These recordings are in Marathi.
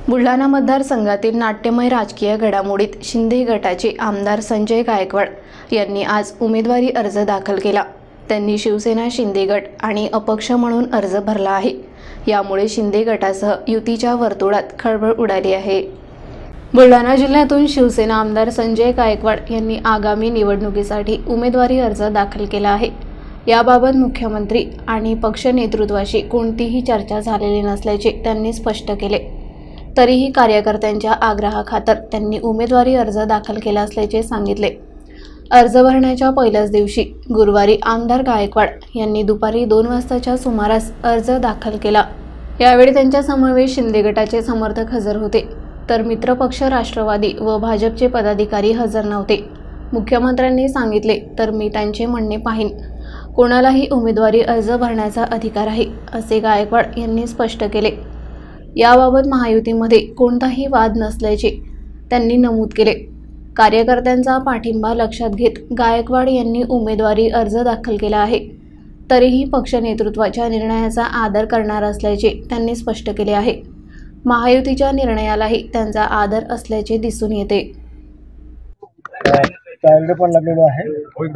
बुलढाणा मतदारसंघातील नाट्यमय राजकीय घडामोडीत शिंदे गटाचे आमदार संजय गायकवाड यांनी आज उमेदवारी अर्ज दाखल केला। त्यांनी शिवसेना शिंदे गट आणि अपक्ष म्हणून अर्ज भरला आहे। यामुळे शिंदे गटासह युतीच्या वर्तुळात खळबळ उडाली आहे। बुलढाणा जिल्ह्यातून शिवसेना आमदार संजय गायकवाड यांनी आगामी निवडणुकीसाठी उमेदवारी अर्ज दाखल केला आहे। याबाबत मुख्यमंत्री आणि पक्ष नेतृत्वाशी कोणतीही चर्चा झालेली नसल्याचे त्यांनी स्पष्ट केले। तरीही कार्यकर्त्यांच्या आग्रहाखातर त्यांनी उमेदवारी अर्ज दाखल केला असल्याचे सांगितले। अर्ज भरण्याच्या पहिल्याच दिवशी गुरुवारी आमदार गायकवाड यांनी दुपारी 2 वाजताच्या सुमारास अर्ज दाखल केला। यावेळी त्यांच्या समवेत शिंदे गटाचे समर्थक हजर होते, तर मित्रपक्ष राष्ट्रवादी व भाजपचे पदाधिकारी हजर नव्हते। मुख्यमंत्र्यांनी सांगितले तर मी त्यांचे म्हणणे पाहीन, कोणालाही उमेदवारी अर्ज भरण्याचा अधिकार आहे, असे गायकवाड यांनी स्पष्ट केले। याबाबत महायुतीमध्ये कोणताही वाद नसल्याचे त्यांनी नमूद केले। कार्यकर्त्यांचा पाठिंबा लक्षात घेत गायकवाड यांनी उमेदवारी अर्ज दाखल केला आहे। तरीही पक्ष नेतृत्वाच्या निर्णयाचा आदर करणार असल्याचे त्यांनी स्पष्ट केले आहे। महायुतीच्या निर्णयालाही त्यांचा आदर असल्याचे दिसून येते। पण लागलेलो आहे।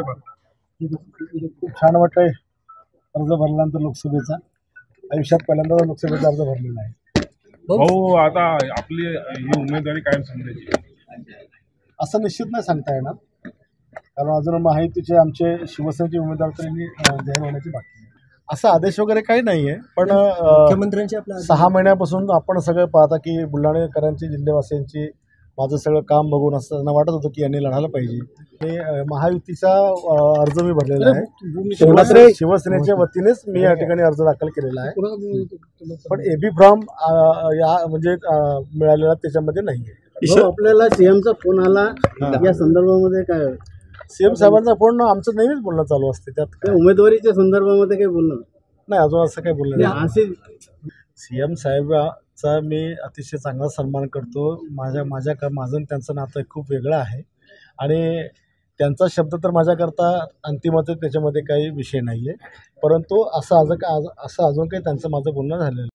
खूप छान वाटतंय अर्ज भरल्यानंतर लोकसभेचा। आयुष्यात पहिल्यांदा लोकसभेचा अर्ज भरलेला आहे। भाऊ, आता आपली ही उमेदवारी कायम समजायची असं निश्चित नाही सांगता येणार, कारण अजून महायुतीचे आमचे शिवसेनेचे उमेदवार तरी जाहीर होण्याची बाकी आहे। असा आदेश वगैरे काही नाही आहे, पण मुख्यमंत्र्यांची 6 महिन्यापासून आपण सगळं पाहता की बुलढाणेकरांची, जिल्हेवासियांची माझं सगळं काम बघून असं त्यांना वाटत होतं की यांनी लढायला पाहिजे। हे महायुतीचा अर्ज मी भरलेला आहे। शिवसेनेच्या वतीनेच मी या ठिकाणी अर्ज दाखल केलेला आहे, पण एबी फॉर्म या म्हणजे मिळालेला त्याच्यामध्ये नाही आहे। आपल्याला सीएमचा फोन आला या संदर्भामध्ये काय? सीएम साहेबांचा फोन आमचं नेहमीच बोलणं चालू असते, त्यात उमेदवारीच्या संदर्भामध्ये काही बोलणं नाही, अजून असं काही बोलणं नाही। सीएम साहेबाचा मी अतिशय चांगला सन्मान करतो। माझं त्यांचं नातं खूप वेगळं आहे आणि त्यांचा शब्द तर माझ्याकरता अंतिमच आहे, त्याच्यामध्ये काही विषय नाही आहे। परंतु असं अजून काही त्यांचं माझं बोलणं झालेलं